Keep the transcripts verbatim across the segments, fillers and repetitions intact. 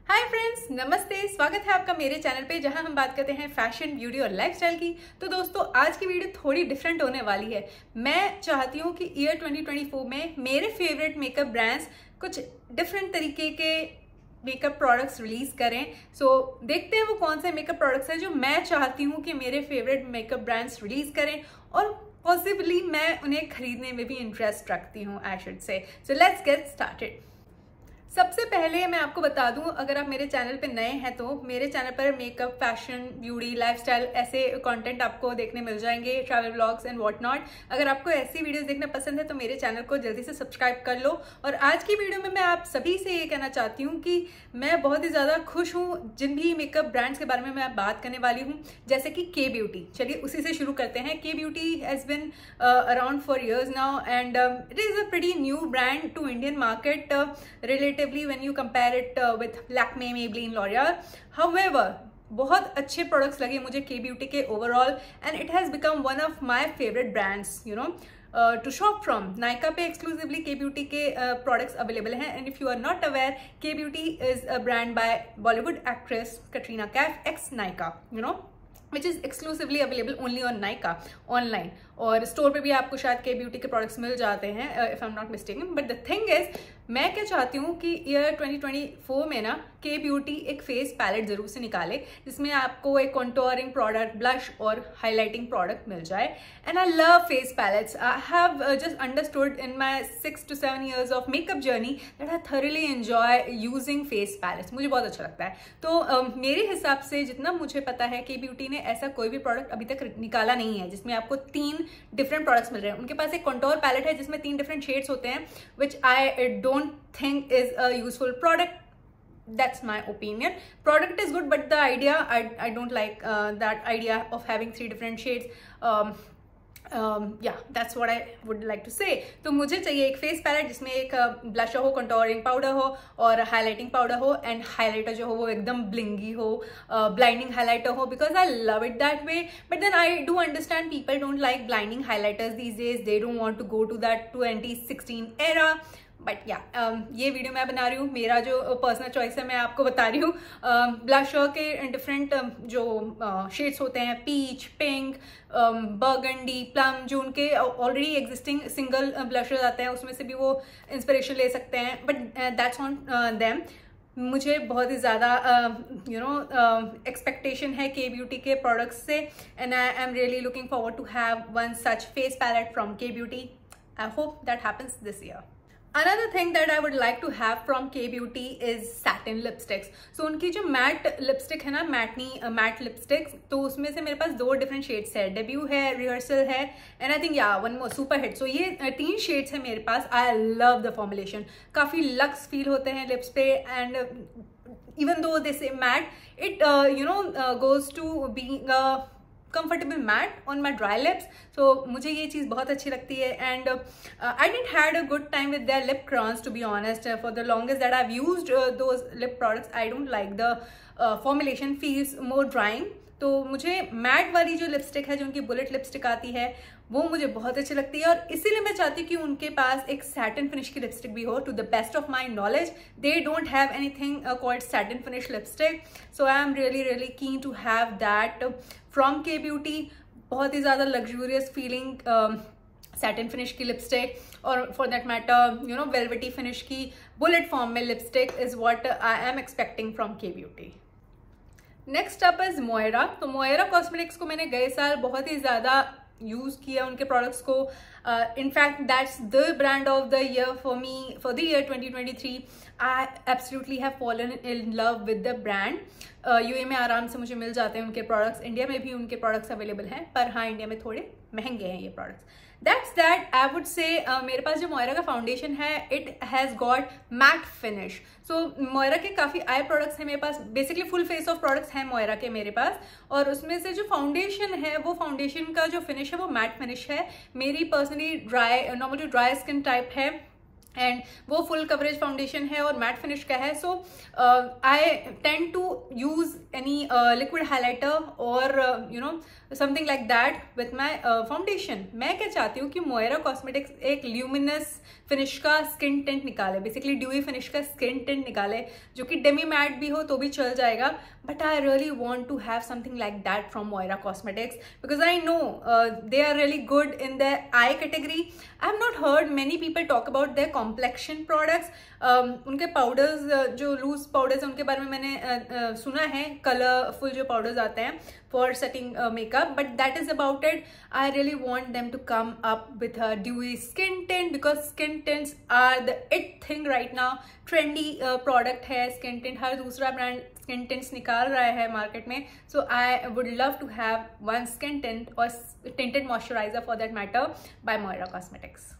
Hi friends, नमस्ते। स्वागत है आपका मेरे चैनल पे जहां हम बात करते हैं फैशन, ब्यूटी और लाइफस्टाइल की। तो दोस्तों, आज की वीडियो थोड़ी डिफरेंट होने वाली है। मैं चाहती हूं कि ईयर ट्वेंटी ट्वेंटी फोर में मेरे फेवरेट मेकअप ब्रांड्स कुछ डिफरेंट तरीके के मेकअप प्रोडक्ट्स रिलीज करें। सो so, देखते हैं वो कौन से मेकअप प्रोडक्ट्स हैं जो मैं चाहती हूँ कि मेरे फेवरेट मेकअप ब्रांड्स रिलीज करें, और पॉसिबली मैं उन्हें खरीदने में भी इंटरेस्ट रखती हूँ, I should say. So let's get started. सबसे पहले मैं आपको बता दूं, अगर आप मेरे चैनल पे नए हैं तो मेरे चैनल पर मेकअप, फैशन, ब्यूटी, लाइफस्टाइल ऐसे कंटेंट आपको देखने मिल जाएंगे, travel vlogs and what not. अगर आपको ऐसी वीडियोस देखना पसंद है तो मेरे चैनल को जल्दी से सब्सक्राइब कर लो। और आज की वीडियो में मैं आप सभी से ये कहना चाहती हूँ कि मैं बहुत ही ज़्यादा खुश हूँ जिन भी मेकअप ब्रांड्स के बारे में मैं बात करने वाली हूँ, जैसे कि के ब्यूटी। चलिए उसी से शुरू करते हैं। Kay Beauty has been around for years now and it is a pretty new brand to Indian market related when you compare it uh, with Lakme, Maybelline, L'Oreal. However, बहुत अच्छे प्रोडक्ट्स लगे मुझे के ब्यूटी के overall, and it has become one of my favourite brands you know to shop from. Nykaa पे exclusively Kay Beauty के products uh, available हैं। And if you are not aware, Kay Beauty is a brand by Bollywood actress Katrina Kaif X Nykaa, you know which is exclusively available only on Nykaa online, और store पे भी आपको शायद के Beauty के products मिल जाते हैं if I am not mistaken. But the thing is, मैं क्या चाहती हूँ कि ईयर ट्वेंटी ट्वेंटी फोर में ना के ब्यूटी एक फेस पैलेट जरूर से निकाले जिसमें आपको एक कॉन्टोरिंग प्रोडक्ट, ब्लश और हाईलाइटिंग प्रोडक्ट मिल जाए। And I love face palettes. I have just understood in my six to seven years of makeup journey that I thoroughly enjoy using face palettes. मुझे बहुत अच्छा लगता है। तो uh, मेरे हिसाब से जितना मुझे पता है, के ब्यूटी ने ऐसा कोई भी प्रोडक्ट अभी तक निकाला नहीं है जिसमें आपको तीन डिफरेंट प्रोडक्ट्स मिल रहे हैं। उनके पास एक कॉन्टोर पैलेट है जिसमें तीन डिफरेंट शेड्स होते हैं, which I don't think is a useful product. That's my opinion. Product is good, but the idea, I, I don't like uh, that idea of having three different shades. Um, um, yeah, that's what I would like to say. तो मुझे चाहिए एक face palette जिसमें एक blush हो, contouring powder हो और highlighting powder हो, एंड हाईलाइटर जो हो वो एकदम ब्लिंगी हो, ब्लाइंडिंग हाईलाइटर हो, because I love it that way. But then I do understand people don't like blinding highlighters these days. They don't want to go to that twenty sixteen era. But yeah yeah, um, ये video मैं बना रही हूँ, मेरा जो personal choice है मैं आपको बता रही हूँ। ब्लशर uh, के डिफरेंट uh, जो शेड्स uh, होते हैं, पीच, पिंक, बर्गंडी, प्लम, जो उनके ऑलरेडी एग्जिस्टिंग सिंगल ब्लशर्स आते हैं उसमें से भी वो इंस्पिरेशन ले सकते हैं। But that's on them. मुझे बहुत ही ज़्यादा यू नो एक्सपेक्टेशन है के ब्यूटी के प्रोडक्ट्स से, and I am really looking forward to have one such face palette from के Beauty. I hope that happens this year. Another thing that I would like to have from K Beauty is satin lipsticks. So उनकी जो matte lipstick है ना, matinee matte lipsticks, तो उसमें से मेरे पास दो डिफरेंट शेड्स है, डेब्यू है, रिहर्सल है, एंड आई थिंक या one more super hit. So ये तीन शेड्स है मेरे पास. I love the formulation. काफ़ी लक्स फील होते हैं लिप्स पे, and even though they say matte, it you know goes to being a comfortable matte on my dry lips. So मुझे ये चीज़ बहुत अच्छी लगती है. And I didn't had a good time with their lip crayons, to be honest. For the longest that I have used those lip products, I don't like the formulation, feels more drying. तो मुझे mat वाली जो lipstick है, जो उनकी bullet lipstick आती है, वो मुझे बहुत अच्छी लगती है. और इसीलिए मैं चाहती हूँ कि उनके पास एक सैटिन फिनिश की लिपस्टिक भी हो. To the best of my knowledge, they don't have anything called satin finish lipstick. So I am really really keen to have that from के ब्यूटी. बहुत ही ज़्यादा लग्जूरियस फीलिंग सैटिन फिनिश की lipstick, और for that matter you know velvety finish की bullet form में lipstick is what I am expecting from के beauty. Next up is Moira. तो मोयरा कॉस्मेटिक्स को मैंने गए साल बहुत ही ज़्यादा यूज़ किया, उनके प्रोडक्ट्स को. In fact that's the brand of the year for me for the year twenty twenty three. I absolutely have fallen in love with the brand. यूए में आराम से मुझे मिल जाते हैं उनके प्रोडक्ट्स. इंडिया में भी उनके प्रोडक्ट्स अवेलेबल हैं, पर हाँ, इंडिया में थोड़े महंगे हैं ये products. That's that. I would say मेरे पास जो मोयरा का फाउंडेशन है, it has got matte finish. So Moira के काफ़ी आई प्रोडक्ट्स हैं मेरे पास. Basically full face of products हैं मोयरा के मेरे पास, और उसमें से जो फाउंडेशन है, वो फाउंडेशन का जो फिनिश है वो मैट फिनिश है. मेरी पर्सनली ड्राई, नॉर्मल जो ड्राई स्किन टाइप है, एंड वो फुल कवरेज फाउंडेशन है और मैट फिनिश का है. So I tend to use any liquid highlighter और you know something like that with my foundation. मैं क्या चाहती हूँ कि मोयरा कॉस्मेटिक्स एक ल्यूमिनस फिनिश का स्किन टिंट निकाले, बेसिकली ड्यूई फिनिश का स्किन टिंट निकाले, जो कि डेमी मैट भी हो तो भी चल जाएगा. But I really want to have something like that from Moira cosmetics because I know they are really good in the eye category. I have not heard many people talk about their complexion products. उनके powders uh, जो loose powders उनके बारे में मैंने uh, uh, सुना है, colourful जो powders आते हैं for setting makeup, but that is about it. I really want them to come up with a dewy skin tint because skin tints are the it thing right now. Trendy product है skin tint, हर दूसरा brand skin tints निकाल रहा है market में. So I would love to have one skin tint और tinted moisturizer for that matter by Moira cosmetics.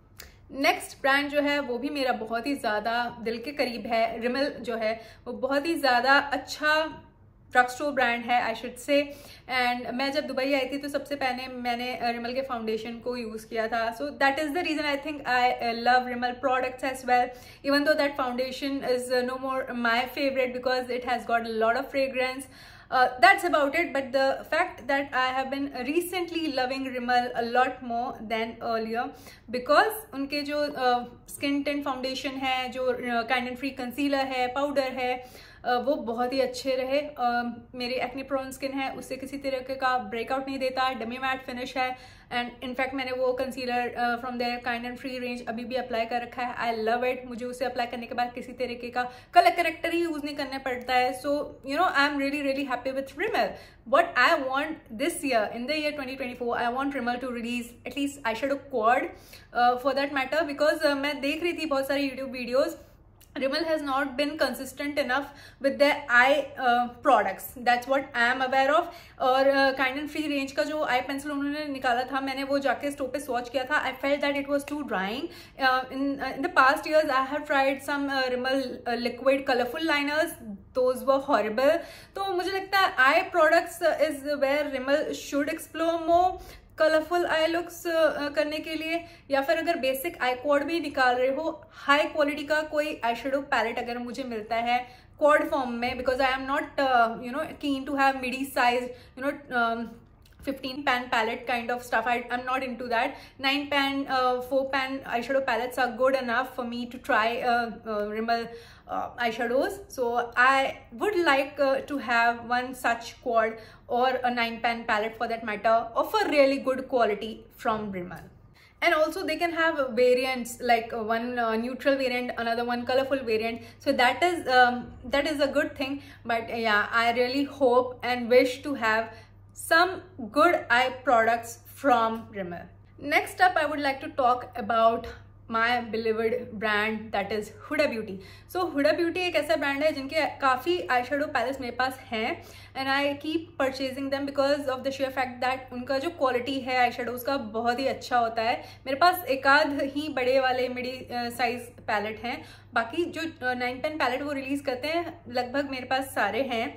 Next brand जो है वो भी मेरा बहुत ही ज़्यादा दिल के करीब है. रिमल जो है वो बहुत ही ज़्यादा अच्छा ड्रग स्टोर ब्रांड है आई शुड से. एंड मैं जब दुबई आई थी तो सबसे पहले मैंने रिमल के फाउंडेशन को यूज़ किया था. So that is the reason I think I love Rimmel products as well, even though that foundation is no more my favourite because it has got a lot of fragrance. Uh, that's about it, but the fact that I have been recently loving Rimmel a lot more than earlier because उनके जो skin tint foundation है, जो kind and free concealer है, powder है, uh, वो बहुत ही अच्छे रहे. uh, मेरी एक्ने प्रोन स्किन है, उससे किसी तरह का ब्रेकआउट नहीं देता, डेमी मैट फिनिश है. एंड इनफैक्ट मैंने वो concealer from their kind and free range अभी भी अप्लाई कर रखा है. I love it. मुझे उसे अप्लाई करने के बाद किसी तरीके का कलर करेक्टर ही यूज नहीं करना पड़ता है. So you know I am really really happy with Rimmel. What I want this year, in the year twenty twenty-four, I want Rimmel to release at least eyeshadow quad uh, for that matter because uh, मैं देख रही थी बहुत सारी YouTube videos. Rimmel has not been consistent enough with their eye uh, products. That's what I am aware of. और kind and free range का जो आई pencil उन्होंने निकाला था, मैंने वो जाके स्टोर पे स्वॉच किया था. I felt that it was too drying. In in the past years I have tried some Rimmel liquid colourful liners. Those were horrible. तो मुझे लगता है eye products is where Rimmel should explore more. Colourful eye looks करने के लिए, या फिर अगर बेसिक आई क्वाड भी निकाल रहे हो, हाई क्वालिटी का कोई आई शेडो पैलेट अगर मुझे मिलता है क्वाड फॉर्म में, because I am not you know keen to have midi size you know fifteen pan palette kind of stuff. I, I'm not into that. nine pan, uh, four pan eyeshadow palettes are good enough for me to try uh, uh, Rimmel uh, eyeshadows. So I would like uh, to have one such quad or a nine pan palette for that matter of a really good quality from Rimmel. And also they can have variants like uh, one uh, neutral variant, another one colorful variant. So that is um, that is a good thing. But uh, yeah, I really hope and wish to have some good eye products from Rimmel. Next up, I would like to talk about my beloved brand that is Huda Beauty. So Huda Beauty एक ऐसा brand है जिनके काफ़ी eye shadow pallets मेरे पास हैं and I keep purchasing them because of the sheer fact that उनका जो क्वालिटी है आई शेडोज का बहुत ही अच्छा होता है. मेरे पास एक आध ही बड़े वाले मिडी साइज पैलेट हैं, बाकी जो नाइन पेन पैलेट वो रिलीज करते हैं लगभग मेरे पास सारे हैं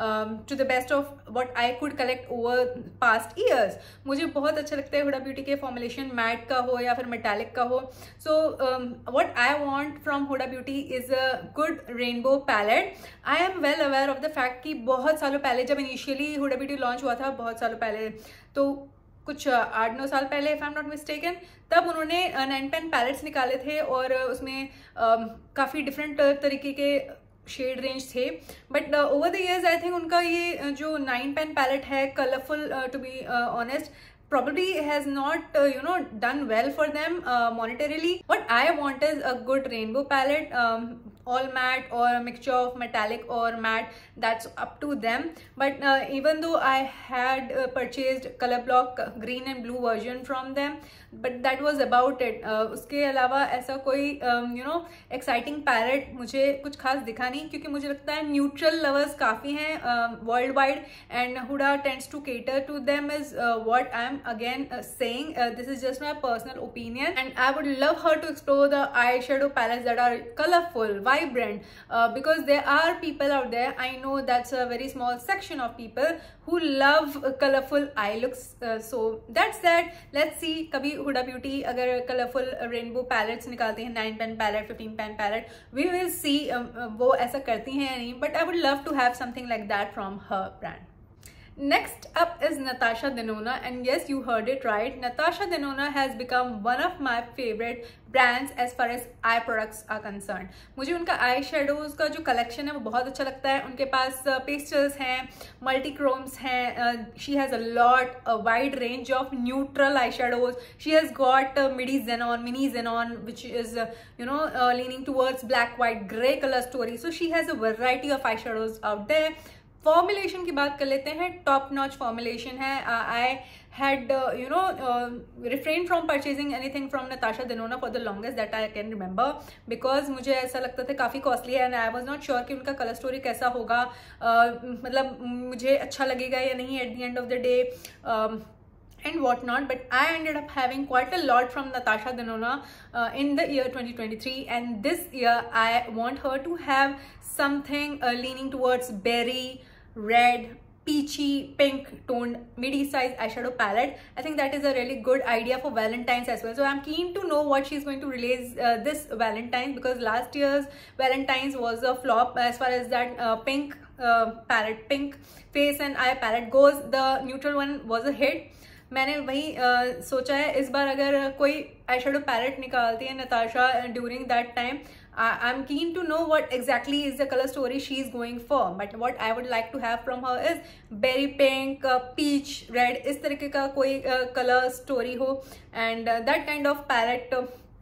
to the best of what I could collect over past years. मुझे बहुत अच्छा लगता है हुडा ब्यूटी के फॉर्मुलेशन, मैट का हो या फिर मेटालिक का हो. So what I want from Huda beauty is a good rainbow palette. I am well aware of the fact कि बहुत सालों पहले जब इनिशियली हुडा ब्यूटी लॉन्च हुआ था, बहुत सालों पहले, तो कुछ आठ नौ साल पहले if I am not mistaken, तब उन्होंने नाइन पेन पैलेट्स निकाले थे और उसमें काफ़ी डिफरेंट तरीके के शेड रेंज थे. But over the years I think उनका ये जो नाइन पेन पैलेट है, colourful to be honest, probably has not uh, you know done well for them uh, monetarily. What I want is a good rainbow palette, um, all matte or a mixture of metallic or matte. That's up to them. But uh, even though I had uh, purchased color block green and blue version from them, but that was about it. uh, उसके अलावा ऐसा कोई um, you know exciting palette मुझे कुछ खास दिखा नहीं, क्योंकि मुझे लगता है न्यूट्रल लवर्स काफ़ी हैं world wide and Huda tends to cater to them is what I am again uh, saying. Uh, this is just my personal opinion and I would love her to explore the eyeshadow palettes that are colorful, vibrant, uh, because there are people out there, I know that's a very small section of people who love uh, colorful eye looks. uh, so that's that. Let's see कभी Huda Beauty अगर colorful rainbow palettes निकालती हैं, nine pen palette, fifteen pen palette, we will see um, uh, वो ऐसा करती हैं या नहीं, but I would love to have something like that from her brand. Next up is Natasha Denona, and yes, you heard it right. Natasha Denona has become one of my favorite brands as far as eye products are concerned. मुझे उनका eye shadows का जो collection है वो बहुत अच्छा लगता है. उनके पास पेस्टल्स हैं, मल्टी क्रोम्स हैं. She has a lot a wide range of neutral eye shadows. She has got midi Xenon, mini Xenon, which is you know uh, leaning towards black, white, gray color story. So she has a variety of eye shadows out there. Formulation की बात कर लेते हैं. Top notch formulation है. I had you know refrain from purchasing anything from Natasha Denona for the longest that I can remember, because मुझे ऐसा लगता था काफ़ी कॉस्टली है and I was not sure कि उनका कलर स्टोरी कैसा होगा, uh, मतलब मुझे अच्छा लगेगा या नहीं at the end of the day and whatnot. But I ended up having quite a lot from Natasha Denona uh, in the year twenty twenty-three, and this year I want her to have something uh, leaning towards berry, red, peachy, pink toned midi size eyeshadow palette. I think that is a really good idea for Valentine's as well. So I'm keen to know what she's going to release uh, this Valentine's, because last year's Valentine's was a flop as far as that uh, pink uh, palette, pink face and eye palette goes. The neutral one was a hit. मैंने वही uh, सोचा है इस बार अगर कोई eye shadow palette निकालती है Natasha during that time, I am keen to know what exactly is the colour story she is going for. But what I would like to have from her is berry pink, peach, red, इस तरीके का कोई colour uh, story हो, and that kind of palette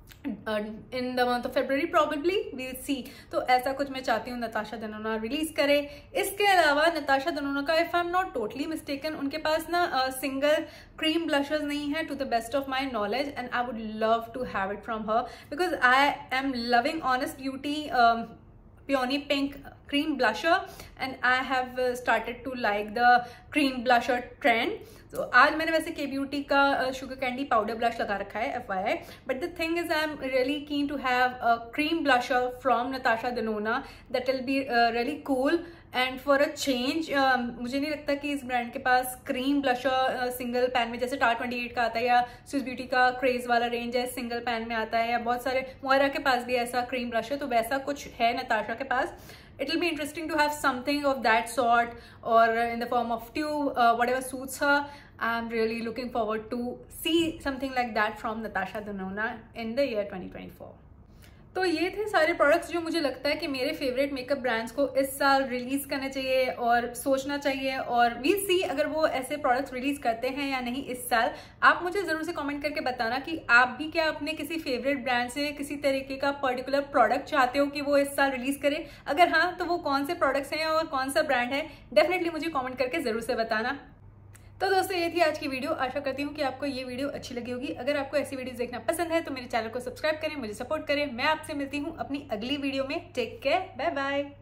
in the month of February probably will see. तो ऐसा कुछ मैं चाहती हूँ नताशा देनोना रिलीज करे. इसके अलावा नताशा देनोना का, if I am not totally mistaken, उनके पास ना सिंगल क्रीम ब्लशर्स नहीं है to the best of my knowledge, and I would love to have it from her, because I am loving honest beauty Peony Pink cream blusher, and I have uh, started to like the cream blusher trend. So आज मैंने वैसे K Beauty का sugar candy powder blush लगा रखा है F Y I, but the thing is I'm really keen to have a cream blusher from Natasha Denona that will be uh, really cool. And for a change मुझे नहीं लगता कि इस brand के पास क्रीम ब्लशर सिंगल पैन में, जैसे टार ट्वेंटी एट का आता है या स्विस ब्यूटी का क्रेज वाला रेंज है सिंगल पैन में आता है, या बहुत सारे मोयरा के पास भी ऐसा क्रीम ब्लशर, तो वैसा कुछ है नताशा के पास. It will be interesting to have something of that sort, or in the form of tube, uh, whatever suits her. I'm really looking forward to see something like that from Natasha Denona in the year twenty twenty-four. तो ये थे सारे products जो मुझे लगता है कि मेरे फेवरेट मेकअप ब्रांड्स को इस साल रिलीज करना चाहिए और सोचना चाहिए, और वी सी अगर वो ऐसे प्रोडक्ट्स रिलीज करते हैं या नहीं इस साल. आप मुझे जरूर से कमेंट करके बताना कि आप भी क्या अपने किसी फेवरेट ब्रांड से किसी तरीके का पर्टिकुलर प्रोडक्ट चाहते हो कि वो इस साल रिलीज करे. अगर हाँ, तो वो कौन से प्रोडक्ट्स हैं और कौन सा ब्रांड है, डेफिनेटली मुझे कॉमेंट करके जरूर से बताना. तो दोस्तों ये थी आज की वीडियो. आशा करती हूँ कि आपको ये वीडियो अच्छी लगी होगी. अगर आपको ऐसी वीडियोस देखना पसंद है तो मेरे चैनल को सब्सक्राइब करें, मुझे सपोर्ट करें. मैं आपसे मिलती हूँ अपनी अगली वीडियो में. Take care, bye bye.